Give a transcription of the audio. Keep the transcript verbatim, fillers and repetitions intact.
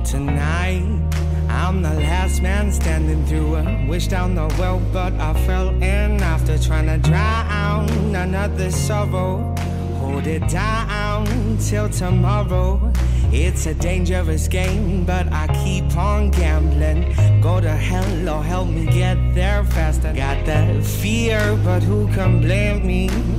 tonight. I'm the last man standing through a wish down the well, but I fell in after trying to drown another sorrow. Hold it down till tomorrow. It's a dangerous game, but I keep on gambling. Go to hell or help me get there faster. Got that fear, but who can blame me?